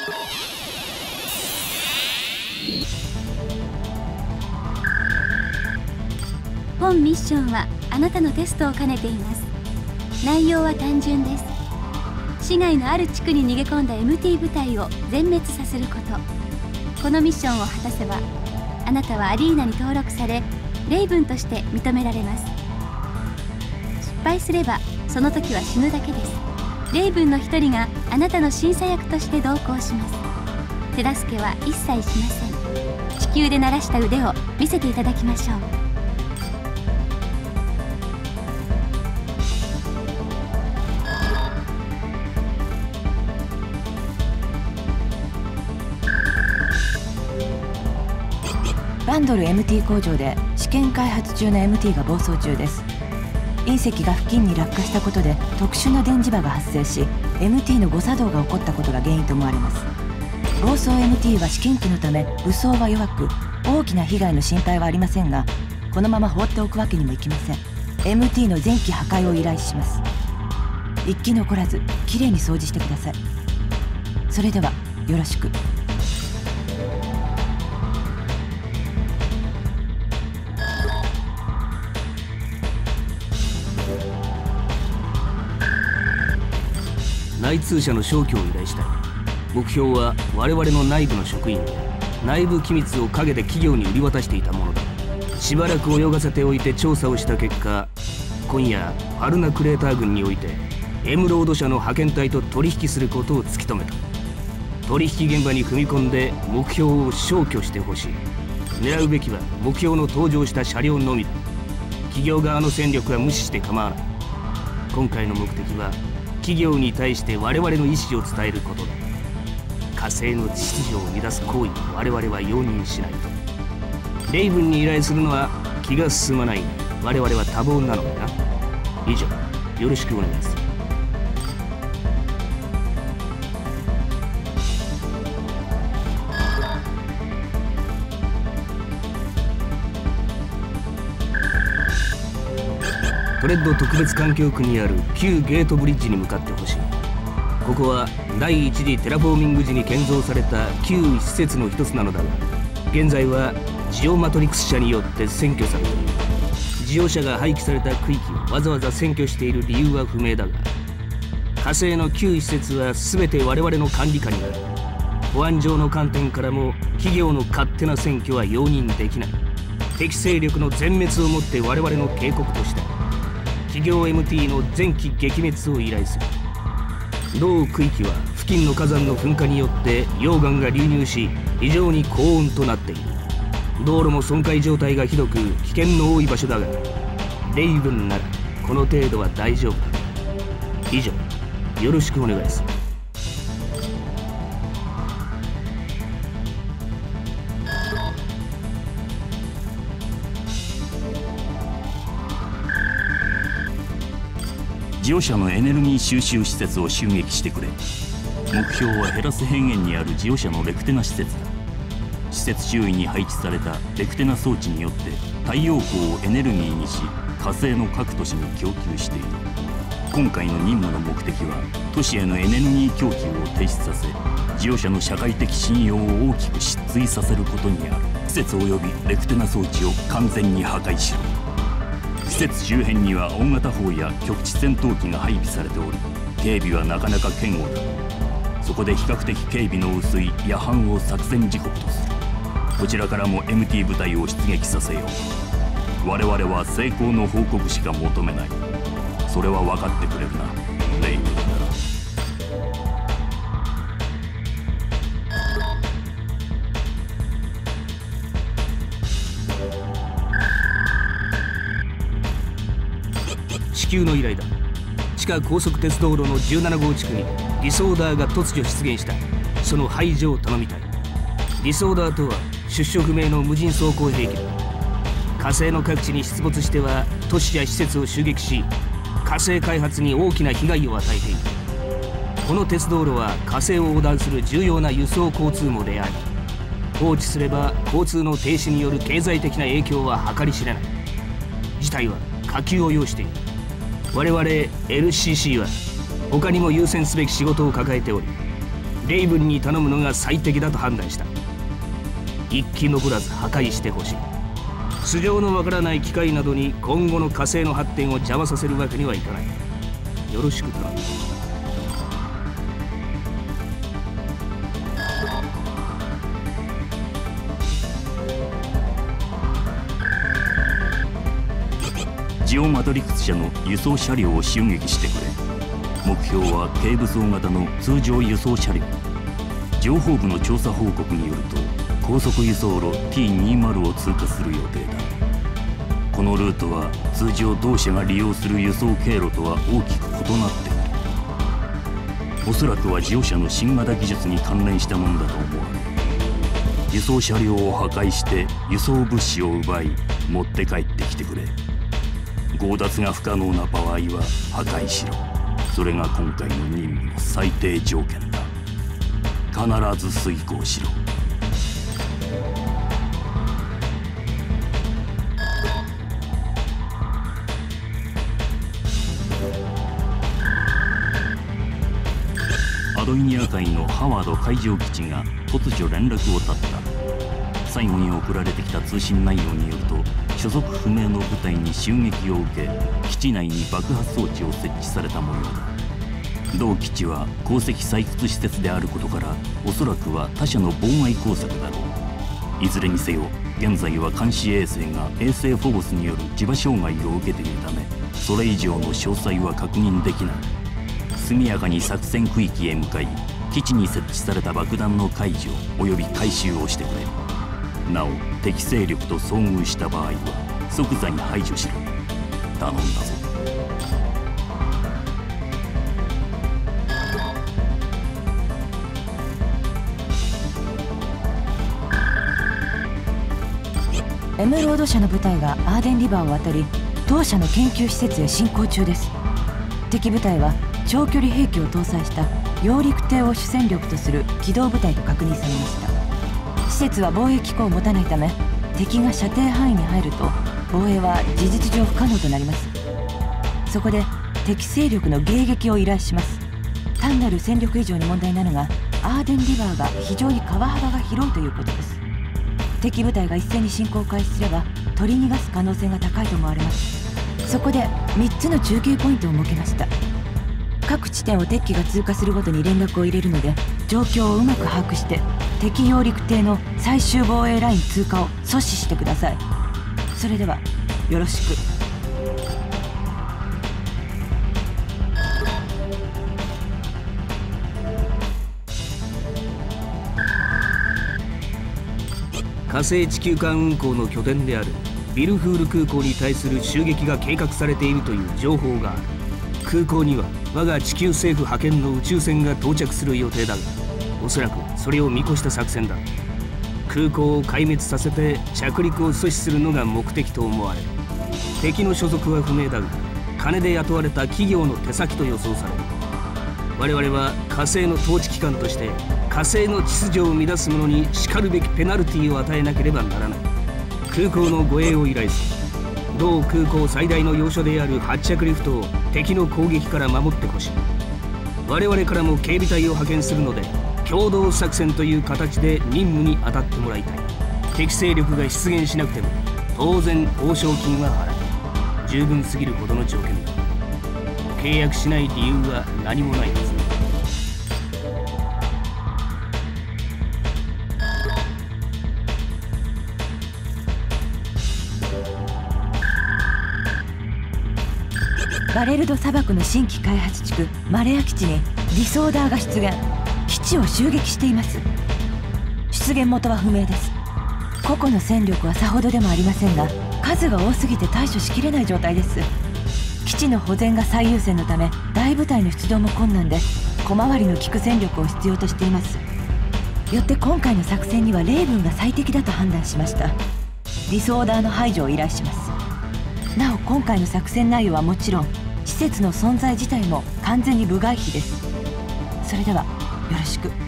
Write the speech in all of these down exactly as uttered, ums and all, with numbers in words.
本ミッションはあなたのテストを兼ねています。内容は単純です。市外のある地区に逃げ込んだ エムティー 部隊を全滅させること。このミッションを果たせばあなたはアリーナに登録されレイブンとして認められます。失敗すればその時は死ぬだけです。レイブンの一人があなたの審査役として同行します。手助けは一切しません。地球で鳴らした腕を見せていただきましょう。 バンドル エムティー 工場で試験開発中の エムティー が暴走中です。隕石が付近に落下したことで特殊な電磁場が発生し エムティー の誤作動が起こったことが原因と思われます。暴走 エムティー は試験機のため武装は弱く大きな被害の心配はありませんが、このまま放っておくわけにもいきません。 エムティー の全機破壊を依頼します。一機残らずきれいに掃除してください。それではよろしく。 内通者の消去を依頼したい。目標は我々の内部の職員で内部機密を陰で企業に売り渡していたものだ。しばらく泳がせておいて調査をした結果、今夜ファルナクレーター軍においてエムロード社の派遣隊と取引することを突き止めた。取引現場に踏み込んで目標を消去してほしい。狙うべきは目標の登場した車両のみだ。企業側の戦力は無視して構わない。今回の目的は企業に対して我々の意思を伝えることだ。火星の秩序を乱す行為を我々は容認しないと。レイブンに依頼するのは気が進まない。我々は多忙なのだな。以上、よろしくお願いする。トレッド特別環境区にある旧ゲートブリッジに向かってほしい。ここは第一次テラフォーミング時に建造された旧施設の一つなのだが、現在はジオマトリクス社によって占拠されている。ジオ社が廃棄された区域をわざわざ占拠している理由は不明だが、火星の旧施設は全て我々の管理下にある。保安上の観点からも企業の勝手な占拠は容認できない。敵勢力の全滅をもって我々の警告とした。企業 エムティー の全機撃滅を依頼する。同区域は付近の火山の噴火によって溶岩が流入し非常に高温となっている。道路も損壊状態がひどく危険の多い場所だが、レイブンならこの程度は大丈夫だ。以上、よろしくお願いする。 ジオ社のエネルギー収集施設を襲撃してくれ。目標はヘラス平原にあるジオ社のレクテナ施設だ。施設周囲に配置されたレクテナ装置によって太陽光をエネルギーにし、火星の各都市に供給している。今回の任務の目的は都市へのエネルギー供給を停止させ、ジオ社の社会的信用を大きく失墜させることにある。施設及びレクテナ装置を完全に破壊しろ。施設周辺には大型砲や局地戦闘機が配備されており、警備はなかなか堅固だ。そこで比較的警備の薄い野反を作戦時刻とする。こちらからも エムティー 部隊を出撃させよう。我々は成功の報告しか求めない。それは分かってくれるな、レイブンだ。 地球の依頼だ。地下高速鉄道路のじゅうなな号地区にディソーダーが突如出現した。その排除を頼みたい。ディソーダーとは出所不明の無人装甲兵器だ。火星の各地に出没しては都市や施設を襲撃し、火星開発に大きな被害を与えている。この鉄道路は火星を横断する重要な輸送交通網であり、放置すれば交通の停止による経済的な影響は計り知れない。事態は火急を要している。我々 エルシーシー は他にも優先すべき仕事を抱えており、 レイブンに頼むのが最適だと判断した。一機残らず破壊してほしい。素性のわからない機械などに今後の火星の発展を邪魔させるわけにはいかない。よろしく頼む。 ジオマトリクス社の輸送車両を襲撃してくれ。目標は軽武装型の通常輸送車両。情報部の調査報告によると高速輸送路 ティーにじゅう を通過する予定だ。このルートは通常同社が利用する輸送経路とは大きく異なっている。おそらくはジオ社の新型技術に関連したものだと思われる。輸送車両を破壊して輸送物資を奪い持って帰ってきてくれ。強奪が不可能な場合は破壊しろ。それが今回の任務の最低条件だ。必ず遂行しろ。アドイニア海のハワード海上基地が突如連絡を絶った。最後に送られてきた通信内容によると、所属不明の部隊に襲撃を受け、基地内に爆発装置を設置された模様だ。同基地は鉱石採掘施設であることから、おそらくは他社の妨害工作だろう。いずれにせよ、現在は監視衛星が衛星フォボスによる磁場障害を受けているため、それ以上の詳細は確認できない。速やかに作戦区域へ向かい、基地に設置された爆弾の解除及び回収をしてくれ。なお、敵勢力と遭遇した場合は即座に排除しろ。頼んだぞ。 エムロード社の部隊がアーデンリバーを渡り、当社の研究施設へ進行中です。敵部隊は長距離兵器を搭載した揚陸艇を主戦力とする機動部隊と確認されました。施設は防衛機構を持たないため、敵が射程範囲に入ると防衛は事実上不可能となります。そこで敵勢力の迎撃を依頼します。単なる戦力以上に問題なのが、アーデンリバーが非常に川幅が広いということです。敵部隊が一斉に進行を開始すれば取り逃がす可能性が高いと思われます。そこでみっつの中継ポイントを設けました。各地点を敵機が通過するごとに連絡を入れるので、状況をうまく把握して敵揚陸艇の最終防衛ライン通過を阻止してください。それではよろしく。 火星地球間運行の拠点であるビルフール空港に対する襲撃が計画されているという情報がある。空港には我が地球政府派遣の宇宙船が到着する予定だが、おそらくそれを見越した作戦だ。空港を壊滅させて着陸を阻止するのが目的と思われる。敵の所属は不明だが、金で雇われた企業の手先と予想される。我々は火星の統治機関として火星の秩序を乱す者にしかるべきペナルティを与えなければならない。空港の護衛を依頼する。同空港最大の要所である発着リフトを敵の攻撃から守ってほしい。我々からも警備隊を派遣するので、共同作戦という形で任務に当たってもらいたい。敵勢力が出現しなくても当然報奨金は払う。十分すぎるほどの条件だ。契約しない理由は何もないはずだ。 バレルド砂漠の新規開発地区マレア基地にディソーダーが出現。基地を襲撃しています。出現元は不明です。個々の戦力はさほどでもありませんが、数が多すぎて対処しきれない状態です。基地の保全が最優先のため、大部隊の出動も困難で、小回りの利く戦力を必要としています。よって今回の作戦にはレイブンが最適だと判断しました。ディソーダーの排除を依頼します。なお今回の作戦内容はもちろん、施設の存在自体も完全に部外費です。それではよろしく。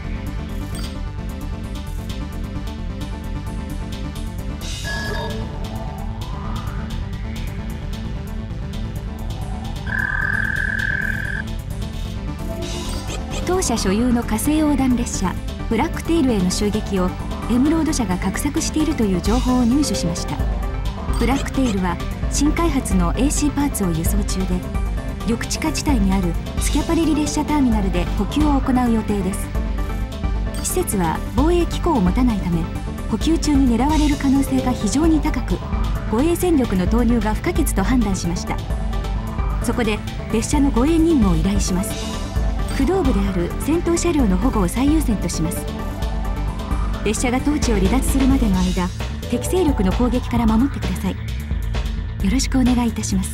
当同社所有の火星横断列車ブラックテイルへの襲撃をエムロード社が画策しているという情報を入手しました。ブラックテイルは新開発の エーシー パーツを輸送中で、緑地化地帯にあるスキャパレリ列車ターミナルで補給を行う予定です。施設は防衛機構を持たないため、補給中に狙われる可能性が非常に高く、護衛戦力の投入が不可欠と判断しました。そこで列車の護衛任務を依頼します。駆動部である戦闘車両の保護を最優先とします。列車が統治を離脱するまでの間、敵勢力の攻撃から守ってください。よろしくお願いいたします。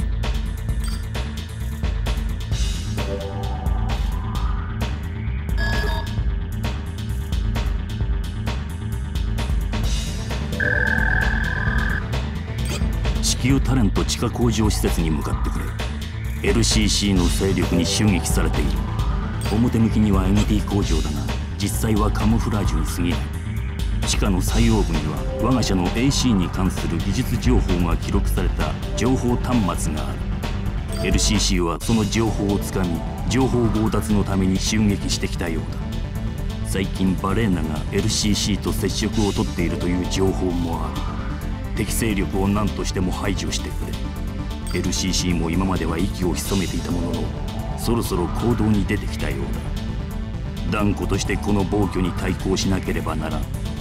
シキオタレント地下工場施設に向かってくれ。 エルシーシー の勢力に襲撃されている。表向きには エムティー 工場だが、実際はカモフラージュに過ぎない。地下の最奥には我が社の エーシー に関する技術情報が記録された情報端末がある。 エルシーシー はその情報をつかみ、情報強奪のために襲撃してきたようだ。最近バレーナが エルシーシー と接触を取っているという情報もある。敵勢力を何としても排除してくれ。 エルシーシー も今までは息を潜めていたものの、そろそろ行動に出てきたようだ。断固としてこの暴挙に対抗しなければならん。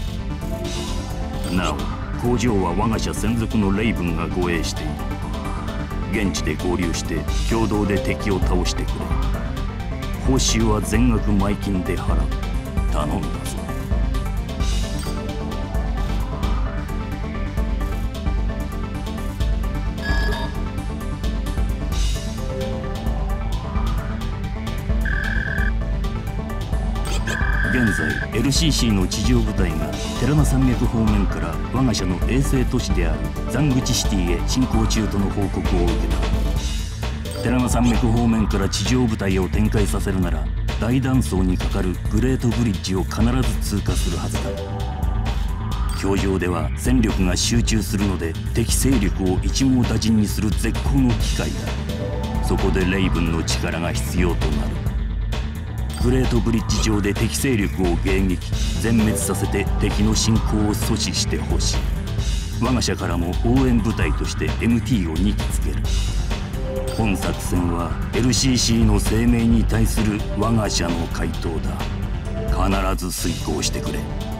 なお、工場は我が社専属のレイブンが護衛している。現地で合流して共同で敵を倒してくれ。報酬は全額前金で払う。頼んだぞ。現在 エルシーシー の地上部隊がテラナ山脈方面から我が社の衛星都市であるザングチシティへ進行中との報告を受けた。テラナ山脈方面から地上部隊を展開させるなら、大断層にかかるグレートブリッジを必ず通過するはずだ。教場では戦力が集中するので、敵勢力を一網打尽にする絶好の機会だ。そこでレイブンの力が必要となる。グレートブリッジ上で敵勢力を迎撃、全滅させて敵の侵攻を阻止してほしい。我が社からも応援部隊として エムティー をにきつける。本作戦は エルシーシー の声明に対する我が社の回答だ。必ず遂行してくれ。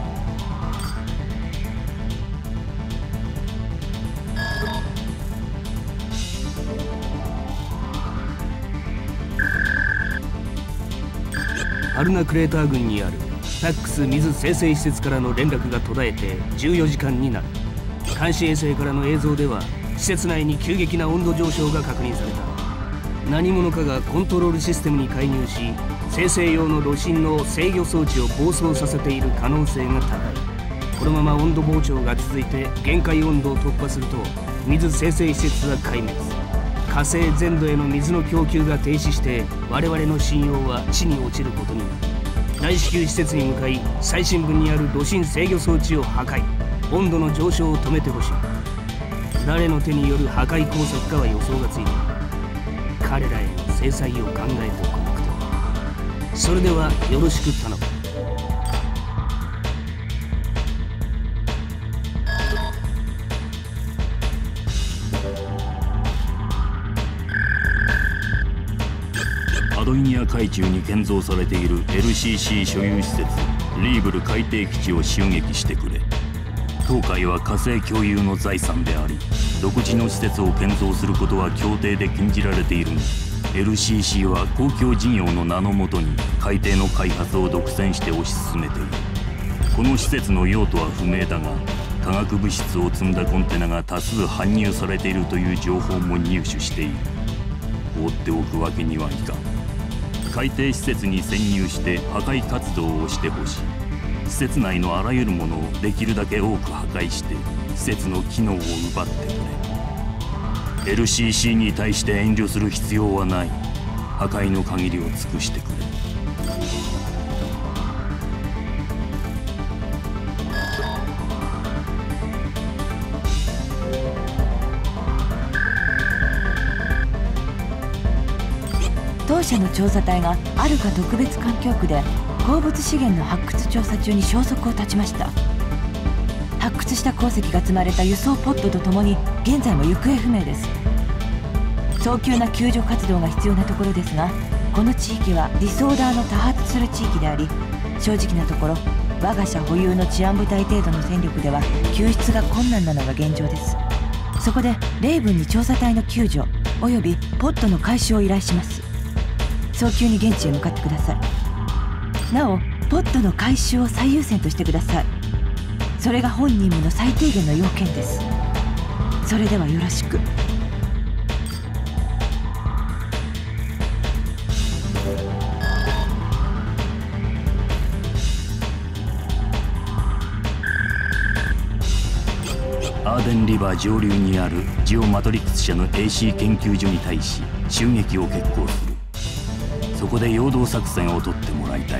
アルナクレーター群にあるタックス水生成施設からの連絡が途絶えてじゅうよじかんになる。監視衛星からの映像では施設内に急激な温度上昇が確認された。何者かがコントロールシステムに介入し、生成用の炉心の制御装置を暴走させている可能性が高い。このまま温度膨張が続いて限界温度を突破すると、水生成施設は壊滅。火星全土への水の供給が停止して、我々の信用は地に落ちることになる。大至急施設に向かい、最深部にある炉心制御装置を破壊。温度の上昇を止めてほしい。誰の手による破壊工作かは予想がついている。彼らへの制裁を考えておかなくては。それではよろしく頼む。 アドイニア海中に建造されている エルシーシー 所有施設リーブル海底基地を襲撃してくれ。当海は火星共有の財産であり、独自の施設を建造することは協定で禁じられているが、 エルシーシー は公共事業の名のもとに海底の開発を独占して推し進めている。この施設の用途は不明だが、化学物質を積んだコンテナが多数搬入されているという情報も入手している。放っておくわけにはいかん。海底施設に潜入して破壊活動をしてほしい。施設内のあらゆるものをできるだけ多く破壊して施設の機能を奪ってくれ。 エルシーシー に対して遠慮する必要はない。破壊の限りを尽くしてくれ。 当社の調査隊がアルカ特別環境区で鉱物資源の発掘調査中に消息を絶ちました。発掘した鉱石が積まれた輸送ポットとともに現在も行方不明です。早急な救助活動が必要なところですが、この地域はディソーダーの多発する地域であり、正直なところ我が社保有の治安部隊程度の戦力では救出が困難なのが現状です。そこでレイブンに調査隊の救助およびポットの回収を依頼します。早急に現地へ向かってください。なおポットの回収を最優先としてください。それが本任務の最低限の要件です。それではよろしく。 アーデンリバー上流にあるジオマトリックス社の エーシー 研究所に対し襲撃を決行する。そこで陽動作戦を取ってもらいたい。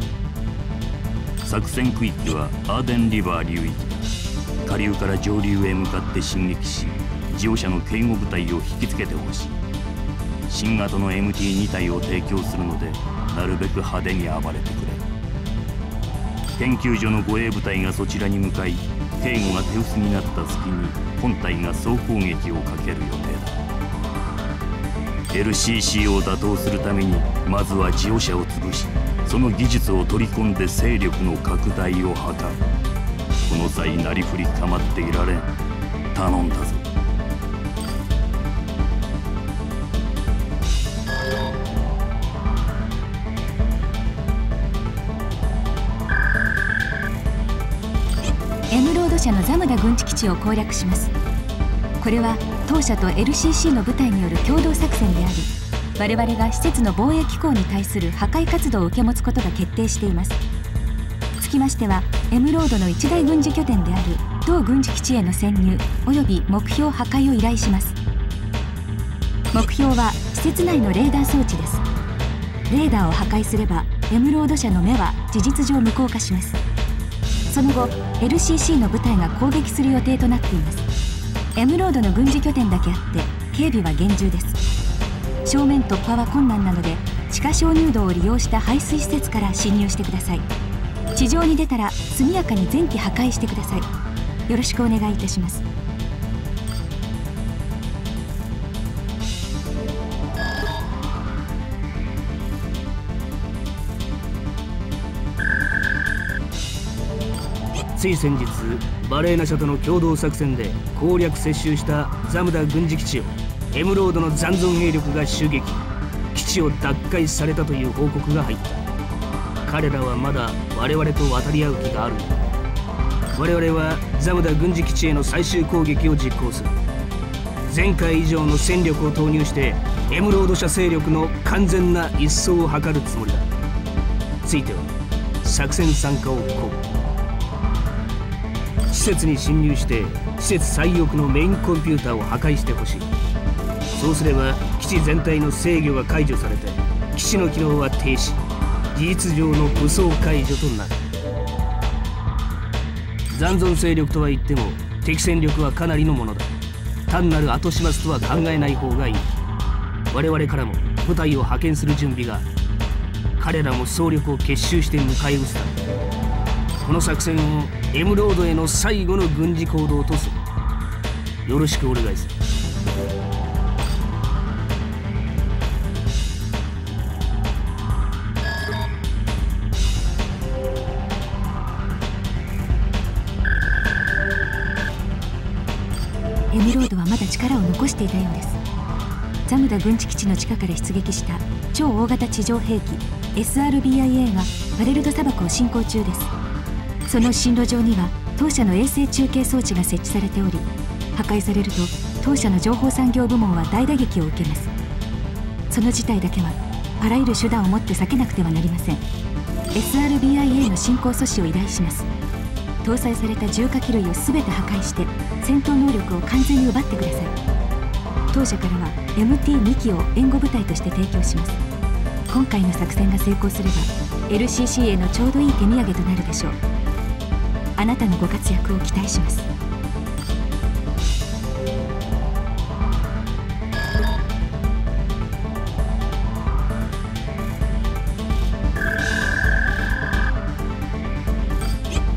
作戦区域はアーデンリバー流域だ。下流から上流へ向かって進撃し、ジオ社の警護部隊を引きつけてほしい。新型の エムティーに 体を提供するので、なるべく派手に暴れてくれ。研究所の護衛部隊がそちらに向かい、警護が手薄になった隙に本隊が総攻撃をかける予定だ。 エルシーシー を打倒するためにまずはジオ社を潰し、その技術を取り込んで勢力の拡大を図る。この際なりふり構っていられん。頼んだぞ。 エムロード社のザムダ軍事基地を攻略します。これは当社と エルシーシー の部隊による共同作戦であり、我々が施設の防衛機構に対する破壊活動を受け持つことが決定しています。つきましてはエムロードの一大軍事拠点である同軍事基地への潜入および目標破壊を依頼します。目標は施設内のレーダー装置です。レーダーを破壊すればエムロード社の目は事実上無効化します。その後 エルシーシー の部隊が攻撃する予定となっています。エムロードの軍事拠点だけあって警備は厳重です。正面突破は困難なので地下鍾乳洞を利用した排水施設から侵入してください。地上に出たら速やかに全機破壊してください。よろしくお願いいたします。 つい先日バレーナ社との共同作戦で攻略接収したザムダ軍事基地をエムロードの残存兵力が襲撃、基地を奪回されたという報告が入った。彼らはまだ我々と渡り合う気がある。我々はザムダ軍事基地への最終攻撃を実行する。前回以上の戦力を投入してエムロード社勢力の完全な一掃を図るつもりだ。ついては作戦参加を講武。施設に侵入して施設最奥のメインコンピューターを破壊してほしい。そうすれば基地全体の制御が解除されて基地の機能は停止、事実上の武装解除となる。残存勢力とは言っても敵戦力はかなりのものだ。単なる後始末とは考えない方がいい。我々からも部隊を派遣する準備がある。彼らも総力を結集して迎え撃つため、この作戦をエムロードへの最後の軍事行動とする。よろしくお願いする。 エムロードはまだ力を残していたようです。ザムダ軍事基地の地下から出撃した超大型地上兵器 エスアールビーアイエー がバレルド砂漠を進行中です。その進路上には当社の衛星中継装置が設置されており、破壊されると当社の情報産業部門は大打撃を受けます。その事態だけはあらゆる手段をもって避けなくてはなりません。 エスアールビーアイエー の進行阻止を依頼します。搭載された重火器類を全て破壊して戦闘能力を完全に奪ってください。当社からは エムティーに 機を援護部隊として提供します。今回の作戦が成功すれば エルシーシー へのちょうどいい手土産となるでしょう。あなたのご活躍を期待します。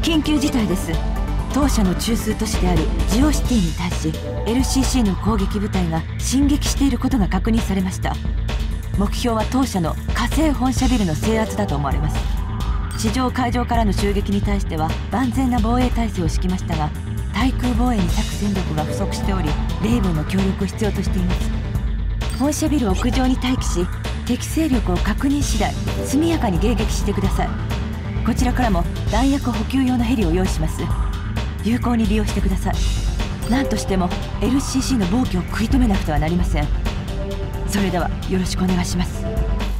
緊急事態です。当社の中枢都市であるジオシティに対し エルシーシー の攻撃部隊が進撃していることが確認されました。目標は当社の火星本社ビルの制圧だと思われます。地上海上からの襲撃に対しては万全な防衛態勢を敷きましたが、対空防衛に作戦力が不足しており、レイブンの協力を必要としています。本社ビル屋上に待機し、敵勢力を確認次第速やかに迎撃してください。こちらからも弾薬補給用のヘリを用意します。有効に利用してください。何としても エルシーシー の暴挙を食い止めなくてはなりません。それではよろしくお願いします。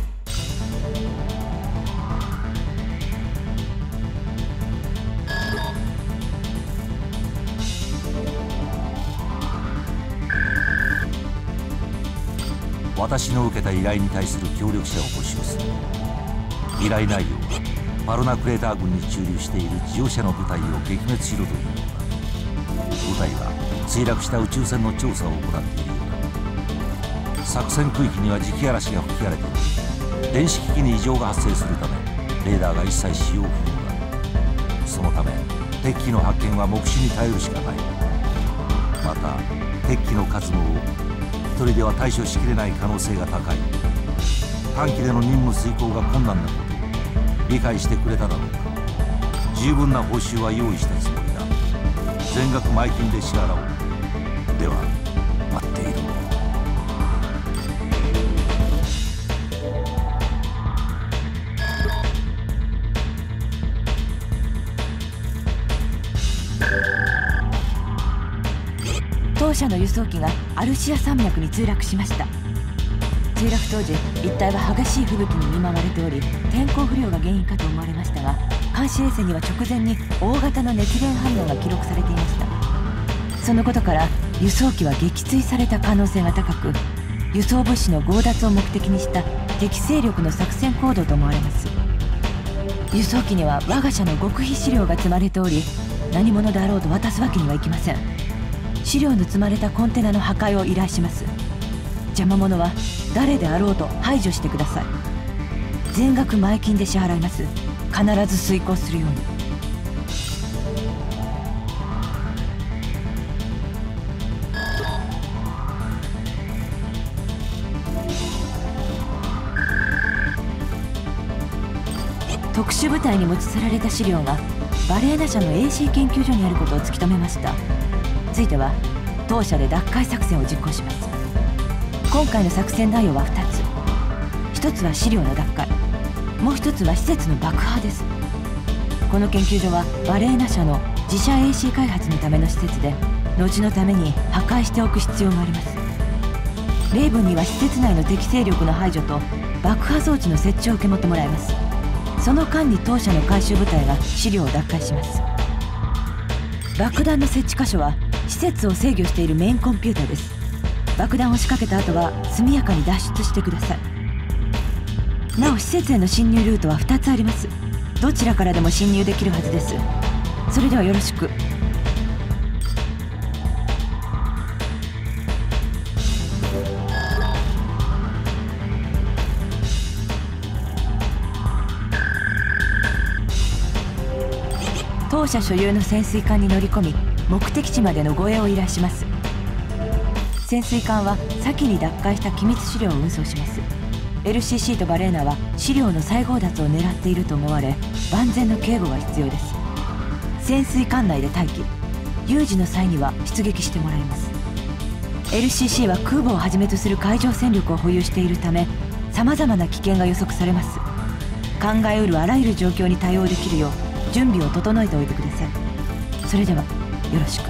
私の受けた依頼に対する協力者を募集する。依頼内容はパロナクレーター軍に駐留しているジオ社の部隊を撃滅しろというものだ。部隊は墜落した宇宙船の調査を行っているようだ。作戦区域には磁気嵐が吹き荒れており、電子機器に異常が発生するためレーダーが一切使用不能だ。そのため敵機の発見は目視に頼るしかない。また敵機の数も多く、一人では対処しきれない可能性が高い。短期での任務遂行が困難なことを理解してくれただろうか。十分な報酬は用意したつもりだ。全額前金で支払おう。では待っている。 当社の輸送機がアルシア山脈に墜落しました。墜落当時一帯は激しい吹雪に見舞われており、天候不良が原因かと思われましたが、監視衛星には直前に大型の熱源反応が記録されていました。そのことから輸送機は撃墜された可能性が高く、輸送物資の強奪を目的にした敵勢力の作戦行動と思われます。輸送機には我が社の極秘資料が積まれており、何者であろうと渡すわけにはいきません。資料の積まれたコンテナの破壊を依頼します。邪魔者は誰であろうと排除してください。全額前金で支払います。必ず遂行するように。特殊部隊に持ち去られた資料がバレーナ社の エーシー 研究所にあることを突き止めました。ついては当社で奪回作戦を実行します。今回の作戦内容はふたつ。ひとつは資料の奪回、もうひとつは施設の爆破です。この研究所はバレーナ社の自社 エーシー 開発のための施設で、後のために破壊しておく必要があります。レイブンには施設内の敵勢力の排除と爆破装置の設置を受け持ってもらいます。その間に当社の回収部隊が資料を奪回します。爆弾の設置箇所は施設を制御しているメインコンピューターです。爆弾を仕掛けた後は速やかに脱出してください。なお施設への侵入ルートはふたつあります。どちらからでも侵入できるはずです。それではよろしく。当社所有の潜水艦に乗り込み、目的地までの護衛を依頼します。潜水艦は先に奪回した機密資料を運送します。 エルシーシー とバレーナは資料の再強奪を狙っていると思われ、万全の警護が必要です。潜水艦内で待機、有事の際には出撃してもらいます。 エルシーシー は空母をはじめとする海上戦力を保有しているため、さまざまな危険が予測されます。考えうるあらゆる状況に対応できるよう準備を整えておいてください。それではよろしく。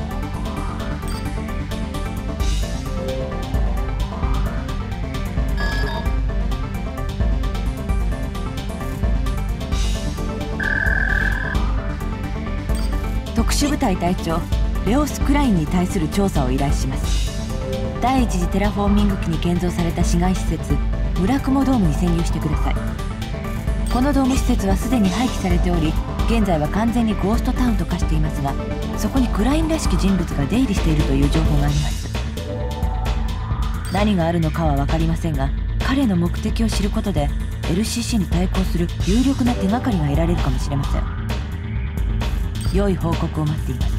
特殊部隊隊長レオス・クラインに対する調査を依頼します。第一次テラフォーミング機に建造された市街施設村雲ドームに潜入してください。このドーム施設はすでに廃棄されており、現在は完全にゴーストタウンと化していますが、そこにクラインらしき人物が出入りしているという情報があります。何があるのかは分かりませんが、彼の目的を知ることで エルシーシー に対抗する有力な手がかりが得られるかもしれません。 良い報告を待っています。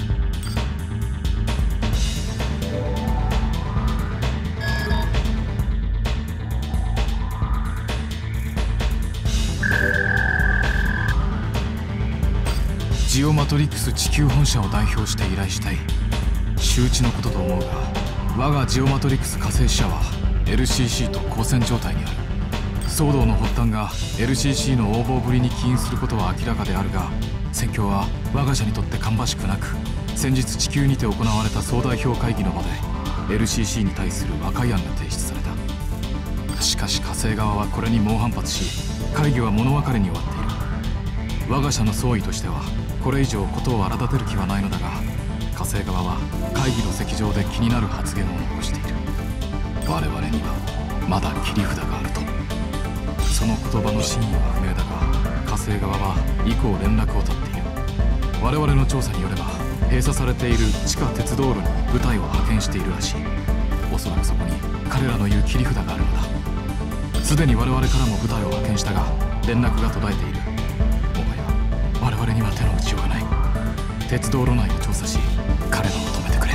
ジオマトリックス地球本社を代表して依頼したい。周知のことと思うが、我がジオマトリックス火星支社は エルシーシー と交戦状態にある。騒動の発端が エルシーシー の横暴ぶりに起因することは明らかであるが、戦況は我が社にとって芳しくなく、先日地球にて行われた総代表会議の場で エルシーシー に対する和解案が提出された。しかし火星側はこれに猛反発し、会議は物別れに終わっている。我が社の総意としてはこれ以上事を荒立てる気はないのだが、火星側は会議の席上で気になる発言を残している。我々にはまだ切り札があると。その言葉の真意は不明だが、火星側は以降連絡を絶っている。我々の調査によれば、閉鎖されている地下鉄道路に部隊を派遣しているらしい。おそらくそこに彼らの言う切り札があるのだ。すでに我々からも部隊を派遣したが、連絡が途絶えている。我々には手の打ちようがない。鉄道路内を調査し、彼らを止めてくれ。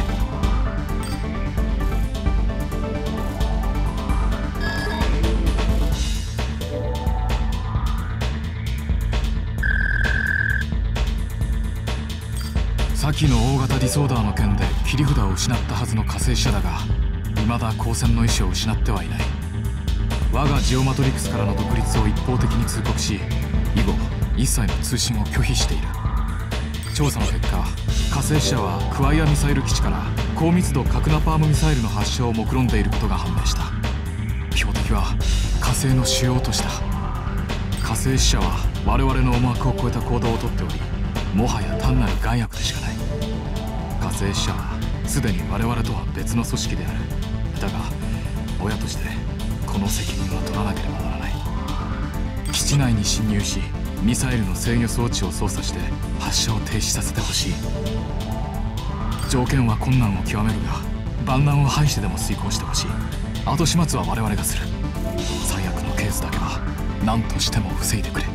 先の大型ディソーダーの件で切り札を失ったはずの火星支社だが、未だ交戦の意思を失ってはいない。我がジオマトリックスからの独立を一方的に通告し、以後一切の通信を拒否している。調査の結果、火星支社はクワイアミサイル基地から高密度核ナパームミサイルの発射を目論んでいることが判明した。標的は火星の主要都市だ。火星支社は我々の思惑を超えた行動をとっており、もはや単なる害悪でしかない。火星支社はすでに我々とは別の組織である。だが親としてこの責任は取らなければならない。基地内に侵入し、ミサイルの制御装置を操作して発射を停止させてほしい。条件は困難を極めるが、万難を排してでも遂行してほしい。後始末は我々がする。最悪のケースだけは何としても防いでくれ。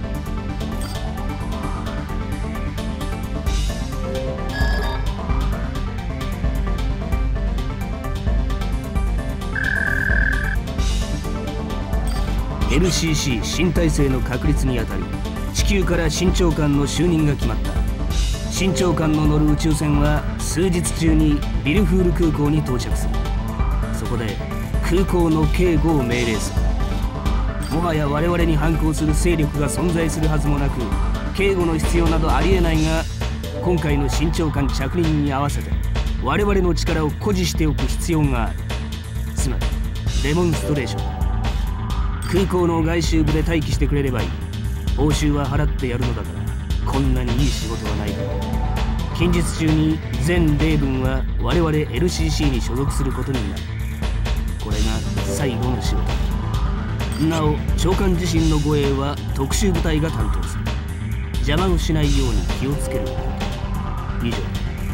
エルシーシー 新体制の確立にあたり、地球から新長官の就任が決まった。新長官の乗る宇宙船は数日中にビルフール空港に到着する。そこで空港の警護を命令する。もはや我々に反抗する勢力が存在するはずもなく、警護の必要などありえないが、今回の新長官着任に合わせて我々の力を誇示しておく必要がある。つまりデモンストレーション。空港の外周部で待機してくれればいい。報酬は払ってやるのだから、こんなにいい仕事はないから。近日中に全米軍は我々 エルシーシー に所属することになる。これが最後の仕事。なお長官自身の護衛は特殊部隊が担当する。邪魔をしないように気をつけること。以上。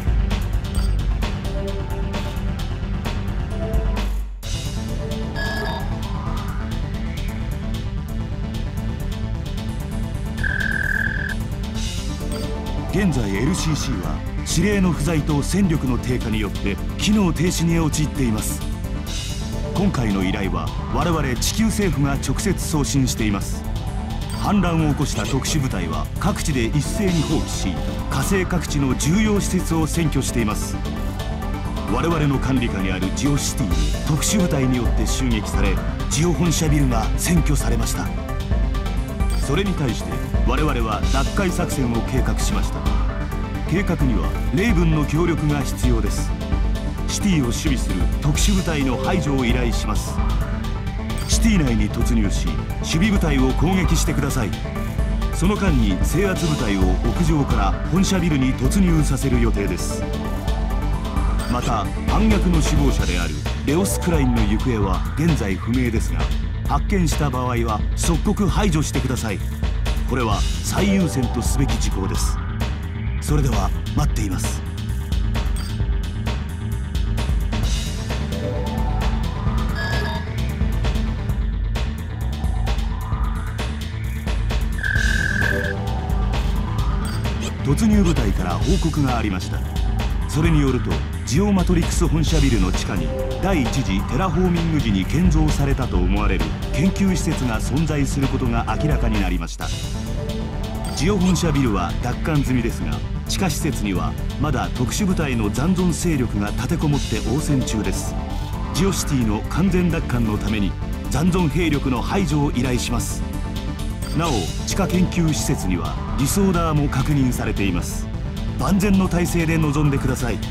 現在 エルシーシー は指令の不在と戦力の低下によって機能停止に陥っています。今回の依頼は我々地球政府が直接送信しています。反乱を起こした特殊部隊は各地で一斉に蜂起し、火星各地の重要施設を占拠しています。我々の管理下にあるジオシティに特殊部隊によって襲撃され、ジオ本社ビルが占拠されました。それに対して我々は奪回作戦を計画しました。計画にはレイブンの協力が必要です。シティを守備する特殊部隊の排除を依頼します。シティ内に突入し、守備部隊を攻撃してください。その間に制圧部隊を屋上から本社ビルに突入させる予定です。また反逆の首謀者であるレオス・クラインの行方は現在不明ですが、発見した場合は即刻排除してください。これは最優先とすべき事項です。それでは待っています。 突入部隊から報告がありました。それによるとジオマトリクス本社ビルの地下に第一次テラフォーミング時に建造されたと思われる研究施設が存在することが明らかになりました。ジオ本社ビルは奪還済みですが、地下施設にはまだ特殊部隊の残存勢力が立てこもって応戦中です。ジオシティの完全奪還のために残存兵力の排除を依頼します。なお地下研究施設にはディソーダーも確認されています。万全の体制で臨んでください。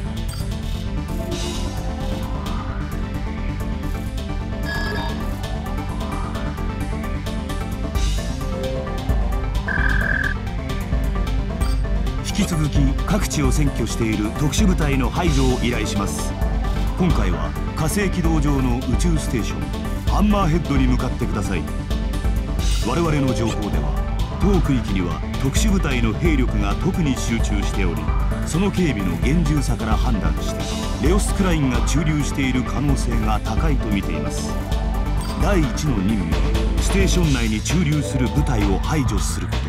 引き続き各地を占拠している特殊部隊の排除を依頼します。今回は火星軌道上の宇宙ステーションハンマーヘッドに向かってください。我々の情報では当区域には特殊部隊の兵力が特に集中しており、その警備の厳重さから判断してレオス・クラインが駐留している可能性が高いと見ています。第一の任務はステーション内に駐留する部隊を排除すること。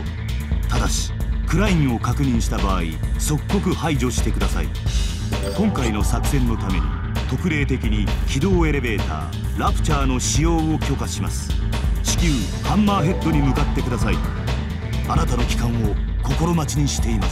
ただしクラインを確認した場合即刻排除してください。今回の作戦のために特例的に機動エレベーターラプチャーの使用を許可します。至急ハンマーヘッドに向かってください。あなたの帰還を心待ちにしています。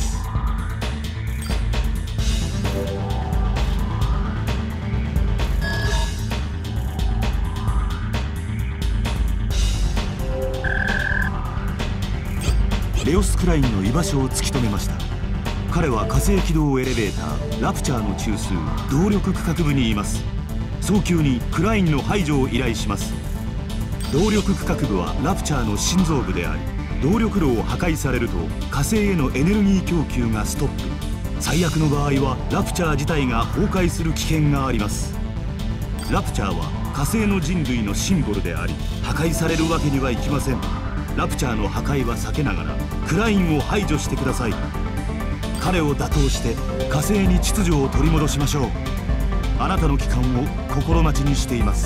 レオス・クラインの居場所を突き止めました。彼は火星軌道エレベーターラプチャーの中枢動力区画部にいます。早急にクラインの排除を依頼します。動力区画部はラプチャーの心臓部であり、動力炉を破壊されると火星へのエネルギー供給がストップ。最悪の場合はラプチャー自体が崩壊する危険があります。ラプチャーは火星の人類のシンボルであり、破壊されるわけにはいきません。ラプチャーの破壊は避けながらクラインを排除してください。彼を打倒して火星に秩序を取り戻しましょう。あなたの帰還を心待ちにしています。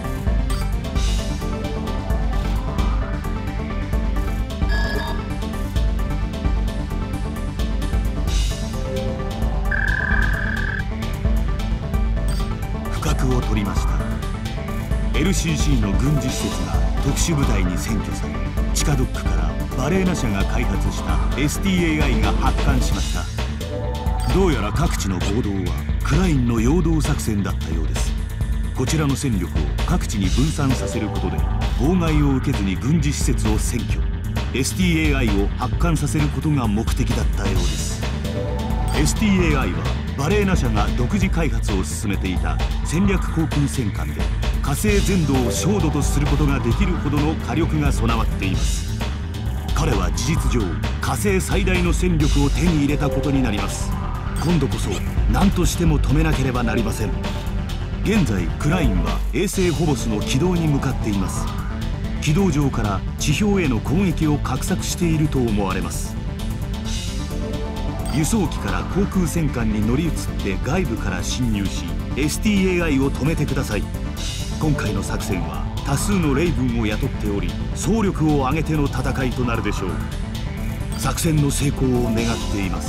不覚を取りました。 エルシーシー の軍事施設が特殊部隊に占拠され、地下ドックからバレーナ社が開発した エスティーエーアイ が発艦しました。どうやら各地の暴動はクラインの陽動作戦だったようです。こちらの戦力を各地に分散させることで妨害を受けずに軍事施設を占拠、 エスティーエーアイ を発艦させることが目的だったようです。 エスティーエーアイ はバレーナ社が独自開発を進めていた戦略航空戦艦で、火星全土を焦土とすることができるほどの火力が備わっています。彼は事実上火星最大の戦力を手に入れたことになります。今度こそ何としても止めなければなりません。現在クラインは衛星フォボスの軌道に向かっています。軌道上から地表への攻撃を画策していると思われます。輸送機から航空戦艦に乗り移って外部から侵入し エスティーエーアイ を止めてください。今回の作戦は多数のレイブンを雇っており、総力を挙げての戦いとなるでしょう。作戦の成功を願っています。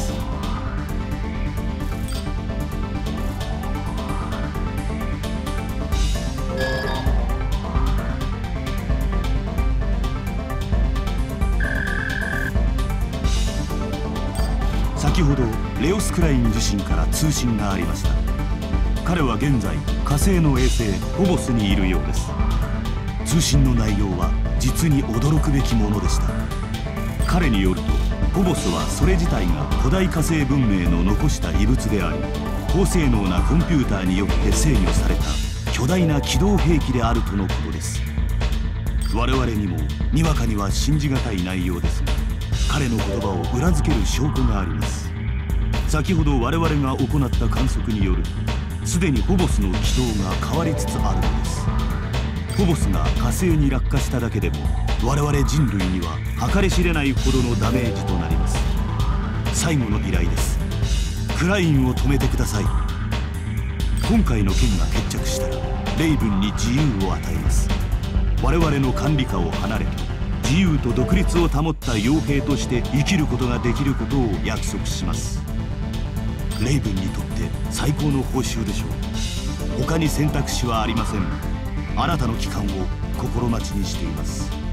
先ほどレオス・クライン自身から通信がありました。彼は現在火星の衛星フォボスにいるようです。通信の内容は実に驚くべきものでした。彼によるとフォボスはそれ自体が古代火星文明の残した遺物であり、高性能なコンピューターによって制御された巨大な機動兵器であるとのことです。我々にもにわかには信じがたい内容ですが、彼の言葉を裏付ける証拠があります。先ほど我々が行った観測によるすでにフォボスの軌道が変わりつつあるのです。フォボスが火星に落下しただけでも我々人類には計り知れないほどのダメージとなります。最後の依頼です。クラインを止めてください。今回の件が決着したらレイブンに自由を与えます。我々の管理下を離れて自由と独立を保った傭兵として生きることができることを約束します。レイブンにとって最高の報酬でしょう。他に選択肢はありません。あなたの帰還を心待ちにしています。